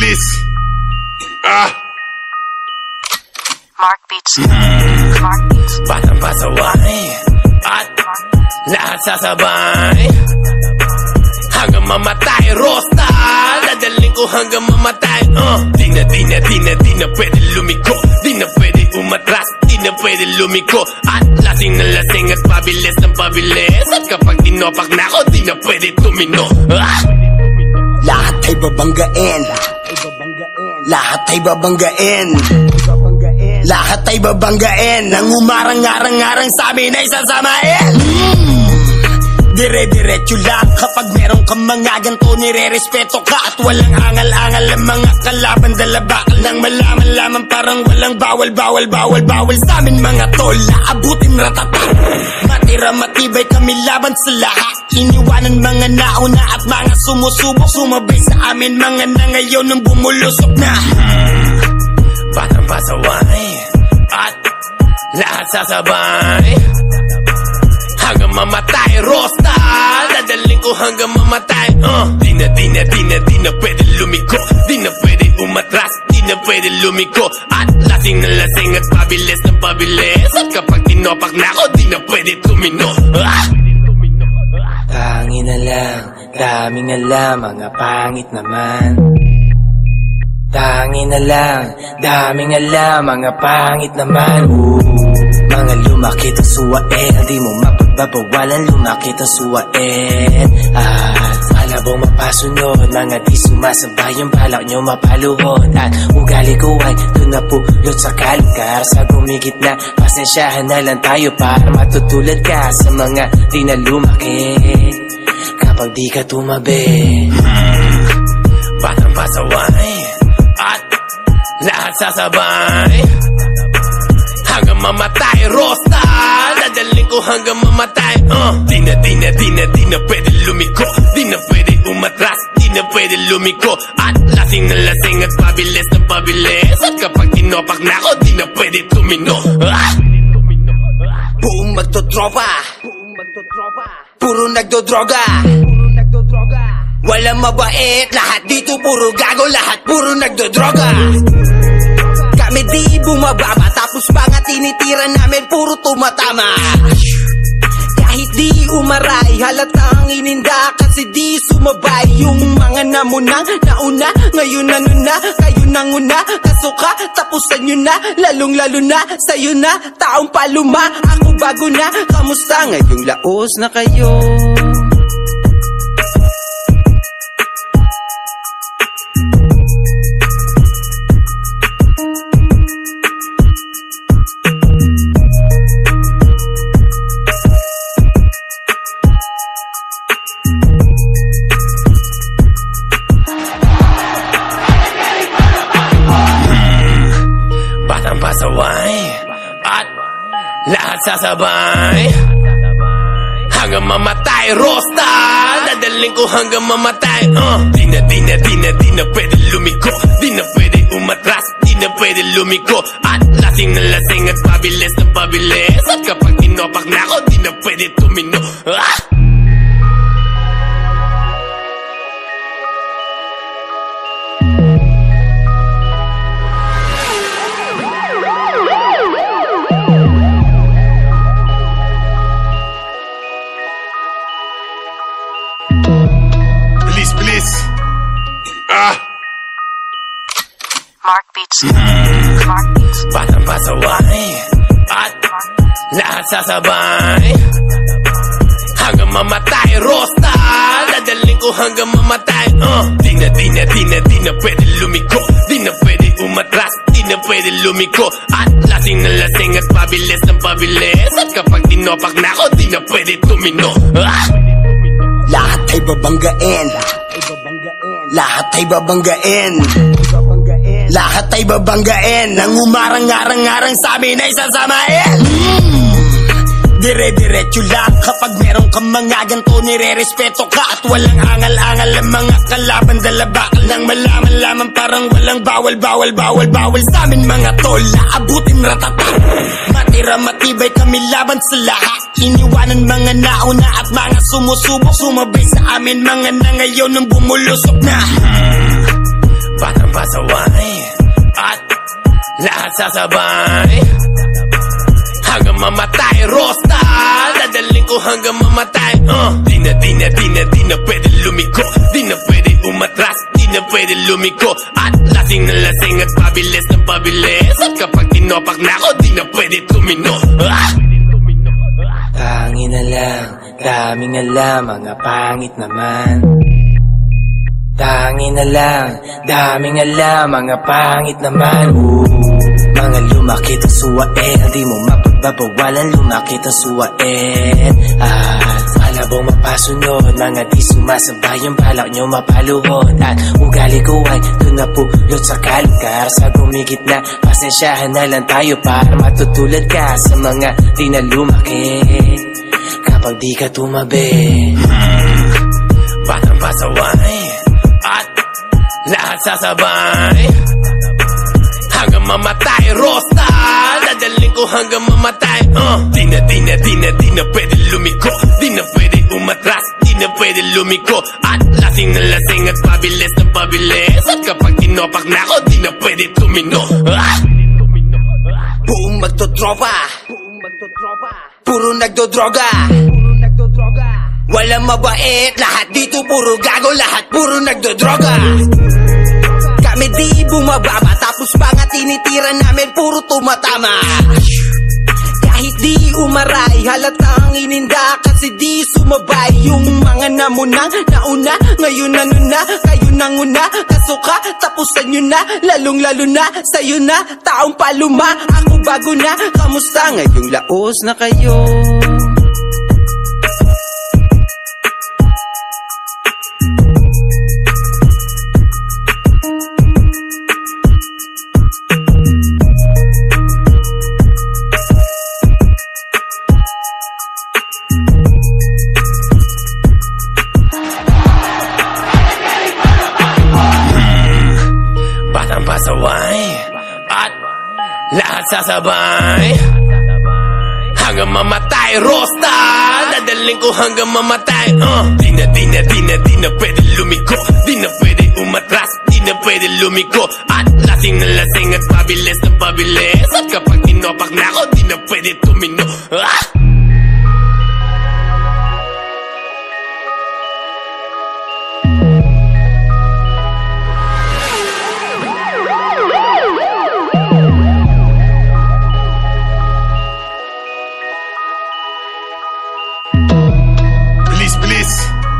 please. Mark Beats. Mark Beats. Batang pasaway at lahat sasabay hanggang mamatay. Rosta, dadaling ko hanggang mamatay. Di na pwede lumiko, di na pwede umatras, di na pwede lumiko. At lasing na lasing at pabilis ng pabilis. At kapag tinopak na ako, di na pwede tumino. Lahat ay babanggain, lahat ay babanggain, lahat ay babanggain. Nang umarang-arang-arang sa amin ay sasamain. Dire-diretso lang kapag meron kang mga ganto, nire-respeto ka at walang angal-angal ang mga kalaban. Dala bakal nang malaman lamang parang walang bawal sa amin mga tol. Naabutin ratata, matira matibay kami laban sa lahat. Iniwanan mga nauna at mga sumusubok, sumabay sa amin mga na ngayon nung bumulusok na. Batang pasaway at lahat sasabay hanggang mamatay. Rosta, dadaling ko hanggang mamatay. Di na pwede lumiko, di na pwede umatras, di na pwede lumiko. At lasing na lasing at pabilis ng pabilis. At kapag tinopak na ako, di na pwede tumino. Tangin na lang, daming alam, mga pangit naman. Tangin na lang, daming alam, mga pangit naman. Mga lumakit ang suwain, di mo mapagbabawalan, lumakit ang suwain. Malabong mapasunod, mga di sumasabay, yung balak nyo mapaluhod. At ugali ko ay doon na pulot sa kalugar. Sa gumigit na, pasensyahan na lang tayo para matutulad ka sa mga di na lumaki kapag di ka tumabi. Batang pasaway at lahat sasabay hanggang mamatay. Rosta, dadaling ko hanggang mamatay. Di na pwede lumiko, di na pwede umatras, di na pwede lumiko. At lasing na lasing at pabilis ng pabilis. At kapag tinopak na ako, di na pwede tumino. Buong magtotropa, puro nagdodroga, walang mabait, lahat dito puro gago, lahat puro nagdodroga. Kami di bumababa, tapos mga tinitira namin puro tumatama. Kahit di umaray, halatang ininda kasi di sumabay. Yung mga namunang nauna, ngayon ano na, kayo nang una. Kasuka, tapusan nyo na, lalong lalo na, sa'yo na, taong paluma. Ako bago na, kamusta ngayong laos na kayo? Batang pasaway at lahat sasabay hanggang mamatay. Rosta, dadaling ko hanggang mamatay. Di na pwede lumiko, di na pwede umatras, di na pwede lumiko. At lasing na lasing at pabilis ng pabilis. At kapag tinopak na ako, di na pwede tumino. Please. Mark Beats. Mark Beats. Batang pasaway at lahat sasabay hanggang mamatay. Rosta, dadaling ko hanggang mamatay. Di na pwede lumiko, di na pwede umatras, di na pwede lumiko. At lasing na lasing at pabilis ng pabilis. At kapag tinopak na ako, di na pwede tumino. Lahat ay babanggain, lahat ay babanggain, lahat ay babanggain. Nang umarang-arang-arang sa amin ay sasamain. Dire-diretso lang kapag meron kang mga ganto, nire-respeto ka at walang angal-angal ang mga kalaban. Dala bakal nang malaman lamang parang walang bawal sa amin mga tol. Naabutin ratata, matira matibay kami laban sa lahat. Iniwanan mga nauna at mga sumusubok, sumabay sa amin mga na ngayon nung bumulusok na. Batang pasaway at lahat sasabay hanggang mamatay. Rosta, dadaling ko hanggang mamatay. Di na pwede lumiko, di na pwede umatras, di na pwede lumiko. At lasing na lasing at pabilis na pabilis. At kapag tinopak na ako, di na pwede tumino. Tangin na lang, daming alam, mga pangit naman. Tangin na lang, daming alam, mga pangit naman. Mga lumakit ang suwain, di mo mapagbabawalan, lumakit ang suwain. At malabong mapasunod, mga di sumasabay, yung balak nyo mapaluhod. At ugali ko ay doon napulot sa kalugar. Sa gumigit na, pasensyahan na lang tayo para matutulad ka sa mga di na lumakit kapag di ka tumabi. Batang pasaway at lahat sasabay hanggang mamatay. Rosta, dadaling ko hanggang mamatay. Di na pwede lumiko, di na pwede umatras, di na pwede lumiko. At lasing na lasing at pabilis na pabilis. At kapag tinopak na ako, di na pwede tumino. Buong magtotropa, puro nagdodroga. Walang mabait, lahat dito puro gago, lahat puro nagdodroga. Kami di bumababa, tapos mga tinitira namin puro tumatama. Kahit di umaray, halatang ininda kasi di sumabay. Yung mga namunang nauna, ngayon nanguna, kayo nanguna, kasuka, tapusan nyo na, lalong lalo na, sa'yo na, taong paluma, ako bago na, kamusta ngayong laos na kayo? Pasaway at lahat sasabay hanggang mamatay. Rosta, dadaling ko hanggang mamatay. Di na pwede lumiko, di na pwede umatras, di na pwede lumiko. At lasing na lasing at pabilis na pabilis. At kapag tinopak na ako, di na pwede tumino. Please.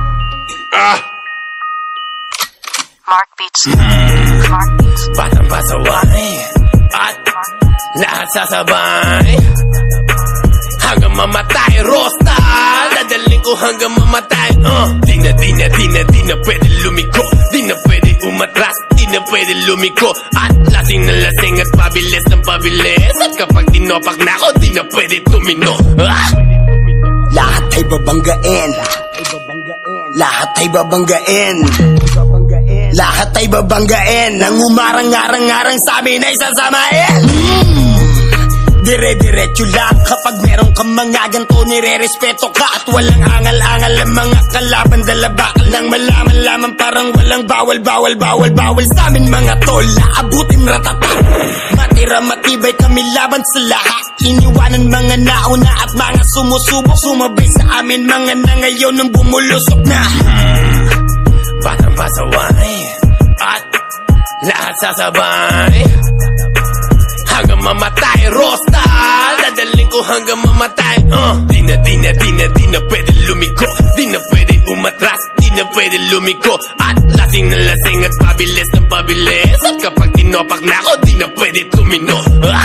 Mark Beats. Mark Beats. Batang pasaway at lahat sasabay hanggang mamatay. Rosta, dadaling ko hanggang mamatay. Di na pwede lumiko, di na pwede umatras, di na pwede lumiko. At lasing na lasing at pabilis na pabilis. At kapag tinopak na ako, di na pwede tumino. Lahat ay babanggain, lahat ay babanggain, lahat ay babanggain. Nang umarang-arang-arang sa amin ay sasamain. Dire-diretso lang kapag meron kang mga ganto, nire-respeto ka at walang angal-angal ang mga kalaban. Dala bakal nang malaman lamang parang walang bawal sa amin mga tol. Aabutin ratata, matira matibay kami laban sa lahat. Iniwanan mga nauna at mga sumusubok, sumabay sa amin mga na ngayon nang bumulusok na. Batang pasaway at lahat sasabay hanggang mamatay. Rosta, dadaling ko hanggang mamatay. Di na pwede lumiko, di na pwede umatras, di na pwede lumiko. At lasing na lasing at pabilis na pabilis. At kapag tinopak na ako, di na pwede tumino.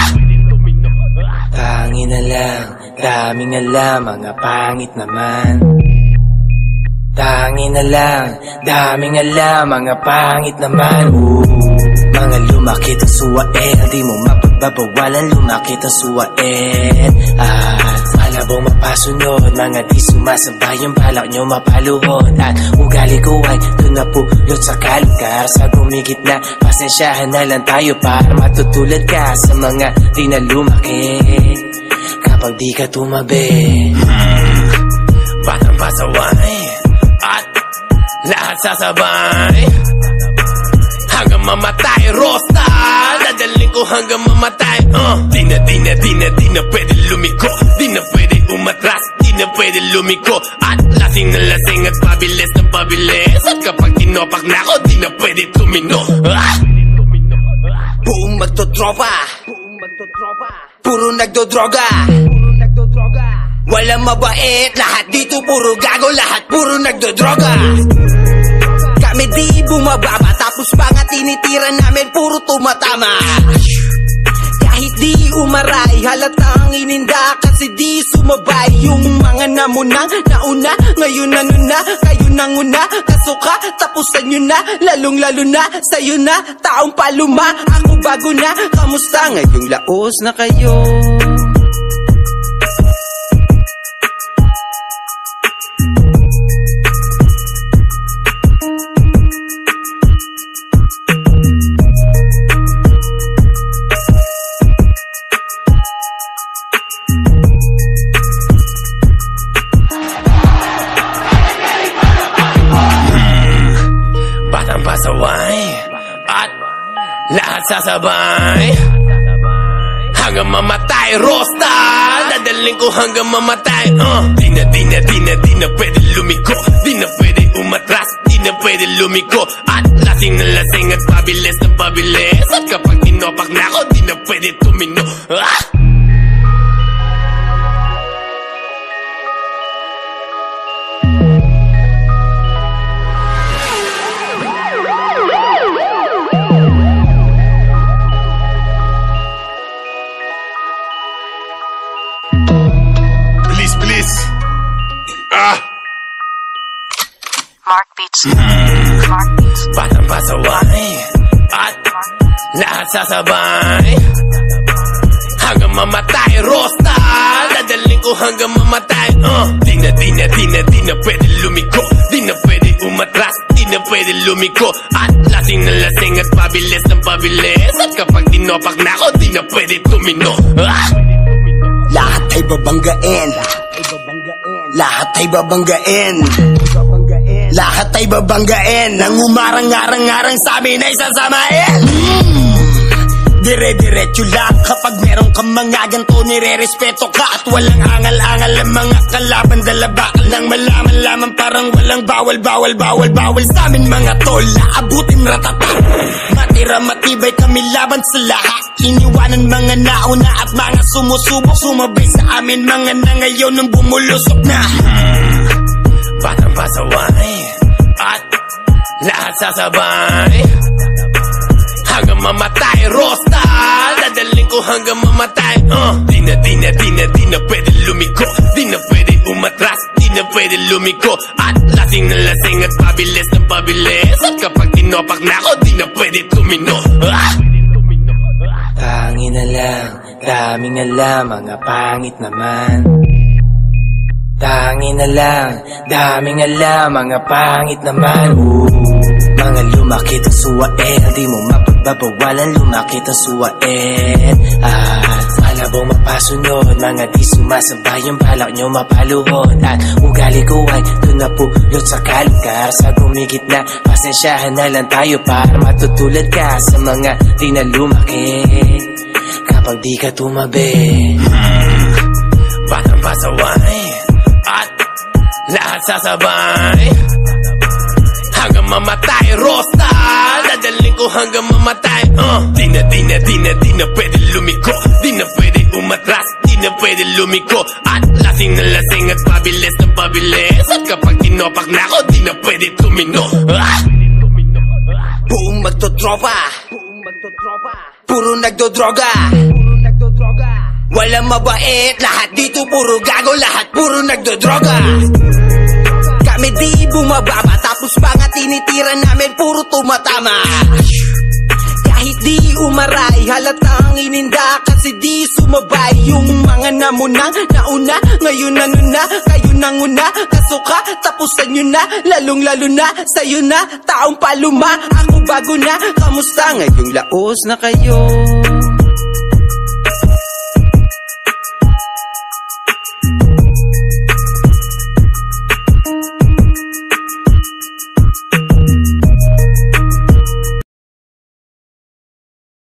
Tangin na lang, daming alam, mga pangit naman. Tangin na lang, daming alam, mga pangit naman. Mga lumakit ang suwain, di mo mapagbabawalan, lumakit ang suwain. At malabong mapasunod, mga di sumasabay, yung balak nyo mapaluhod. At ugali ko ay doon napulot sa kalugar. Sa gumigit na, pasensyahan na lang tayo para matutulad ka sa mga di na lumakit kapag di ka tumabi. Batang pasaway at lahat sasabay hanggang hanggang mamatay. Rosta, dadaling ko hanggang mamatay. Di na pwede lumiko, di na pwede umatras, di na pwede lumiko. At lasing na lasing at pabilis na pabilis. At kapag tinopak na ako, di na pwede tumino. Buong magtotropa, puro nagdodroga. Walang mabait, lahat dito puro gago, lahat puro nagdodroga. Kami di bumababa, tapos mga tinitira namin puro tumatama. Kahit di umaray, halatang ininda kasi di sumabay. Yung mga namunang nauna, ngayon nanguna, kayo nanguna. Kasuka, tapusan nyo na, lalong lalo na, sa'yo na, taong paluma. Ako bago na, kamusta ngayong laos na kayo? Pasaway at lahat sasabay hanggang mamatay. Rosta, dadaling ko hanggang mamatay. Di na pwede lumiko, di na pwede umatras, di na pwede lumiko. At lasing na lasing at pabilis na pabilis. At kapag tinopak na ako, di na pwede tumino. Please. Mark Beats. Batang pasaway at lahat sasabay hanggang mamatay. Rosta, dadaling ko hanggang mamatay. Di na pwede lumiko, di na pwede umatras, di na pwede lumiko. At lasing na lasing at pabilis na pabilis. At kapag tinopak na ako, di na pwede tumino. Lahat ay babanggain, lahat ay babanggain, lahat ay babanggain. Nang umarang-arang-arang sa amin ay sasamain. Dire-diretso lang kapag meron kang mga ganto, nire-respeto ka. At walang angal-angal ang mga kalaban, dala bakal nang malaman lamang parang walang bawal sa amin mga tol. Naabutin ratata, matira matibay kami laban sa lahat. Iniwanan mga nauna at mga sumusubok, sumabay sa amin mga na ngayon nang bumulusok na. Batang pasaway at lahat sasabay hanggang mamatay. Rosta, dadaling ko hanggang mamatay. Di na pwede lumiko, di na pwede umatras, di na pwede lumiko. At lasing na lasing at pabilis na pabilis. At kapag tinopak na ako, di na pwede tumino. Tangin na lang, daming alam, mga pangit naman. Tangin na lang, daming alam, mga pangit naman. Mga lumakit ang suwain, di mo mapagbabawalan, lumakit ang suwain. At malabong mapasunod, mga di sumasabay, yung balak nyo mapaluhod. At ugali ko ay doon na pulot sa kalkar. Sa gumigit na, pasensyahan na lang tayo para matutulad ka sa mga di na lumakit kapag di ka tumabi. Batang pasaway at lahat sasabay hanggang mamatay. Rosta, dadaling ko hanggang mamatay. Di na pwede lumiko, di na pwede umatras, di na pwede lumiko. At lasing na lasing at pabilis na pabilis. At kapag tinopak na ako, di na pwede tumino. Buong magtotropa, puro nagdodroga. Walang mabait, lahat dito puro gago, lahat puro nagdodroga. Kami di bumababa, tapos mga tinitira namin puro tumatama. Kahit di umaray, halatang ininda kasi di sumabay. Yung mga namunang nauna, ngayon nanguna, kayo nanguna. Kasuka, tapusan nyo na, lalong lalo na, sa'yo na, taong paluma. Ako bago na, kamusta ngayong laos na kayo?